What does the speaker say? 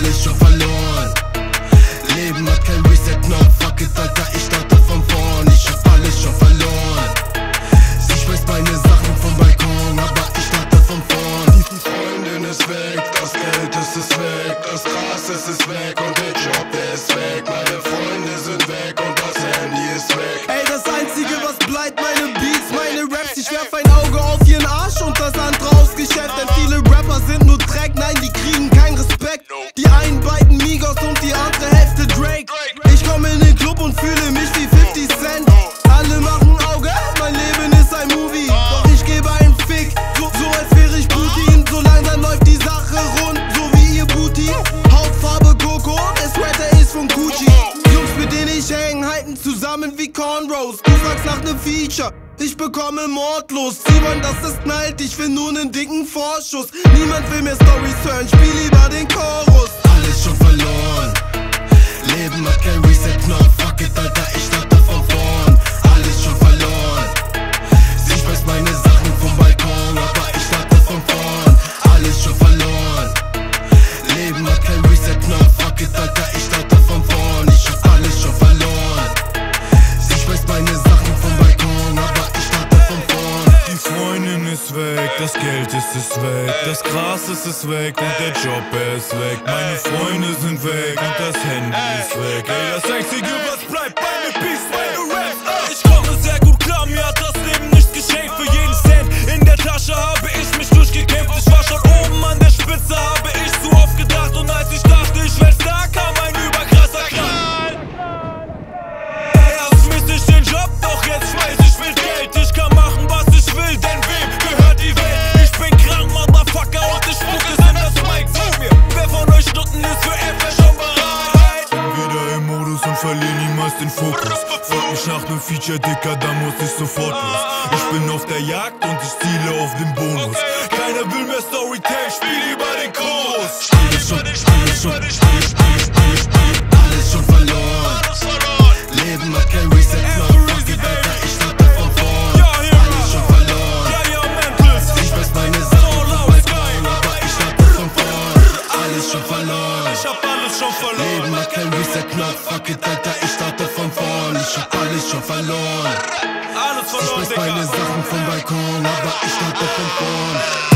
alles schon verloren. Leben hat kein Reset-Knopf, fuck it, Alter, ich starte von vorn. Ich hab alles schon verloren. Sie schmeißt meine Sachen vom Balkon, aber ich starte von vorn. Die Freundin ist weg, das Geld ist weg, das Gras ist weg und der Job, der ist weg. Meine Freunde sind weg und das Handy ist weg. Ey, das Einzige, was bleibt, meine Beats, meine Raps. Ich werf ein Auge auf ihren Arsch und das andere aufs Geschäft. Denn viele Rapper sind nur Dreck, nein, die kriegen keinen Respekt. Die einen beiden Migos und die andere Hälfte Drake. Ich komme in den Club und fühle mich wie 50 Cent. Alle machen Auge, mein Leben ist ein Movie. Doch ich gebe einen Fick, so als wäre ich Putin. So langsam läuft die Sache rund, so wie ihr Booty. Hautfarbe Coco, der Sweater ist von Gucci. Jungs, mit denen ich häng, halten zusammen wie Cornrows. Du fragst nach nem Feature, ich bekomme Mordlust. Sie wollen, dass es knallt, ich will nur nen dicken Vorschuss. Niemand will mehr Storys hören, spiel lieber den Chorus. Alles schon verloren. Leben hat kein Reset-Knopf, fuck it, Alter, ich starte von vorn. Alles schon verloren. Sie schmeißt meine Sachen vom Balkon, aber ich starte von vorn. Alles schon verloren. Leben hat kein Reset-Knopf, fuck it, Alter, ich starte von vorn. Ich hab alles schon verloren. Sie schmeißt meine Sachen vom Balkon, aber ich starte von vorn. Die Freundin ist weg, das Geld ist weg, das Gras ist weg und der Job ist weg. Meine Freunde sind weg und das Handy ist weg. Ey, das Einzige, was bleibt, meine Beats, meine Raps. Ich komme sehr gut klar, mir hat das Leben nichts geschenkt. Für jeden Cent in der Tasche habe ich mich durchgekämpft. Ich war schon oben an der Spitze, habe ich zu oft gedacht. Und als ich dachte, ich werd's da, kam ein überkrasser Knall. Erst miss ich den Job, doch jetzt schmeiß ich viel Geld. Ich kann machen, was ich will, denn wem gehört die Welt? Ich bin krank, Motherfucker, und ich spuck es in das Mic. Sag mir, wer von euch Stunden ist für FR schon bereit? Bin wieder im Modus und verliere niemals den Fokus. Frag mich nach nem Feature, Dicker, da muss ich sofort los. Ich bin auf der Jagd und ich ziele auf den Bonus. Keiner will mehr Storytell, spiel lieber den Chorus. Alles schon verloren. Leben hat kein Reset-Knopf, fuck it, Alter, ich starte von vorn. Alles schon verloren. Sie schmeißt meine Sachen vom Balkon, aber ich starte von vorn. Alles schon verloren. Ich hab alles schon verloren. Leben hat kein Reset-Knopf, fuck it, Alter, ich starte von vorn. Ich hab alles schon verloren. Alles Sie verloren, schmeißt meine Digga. Sachen vom Balkon, aber ich starte von vorn.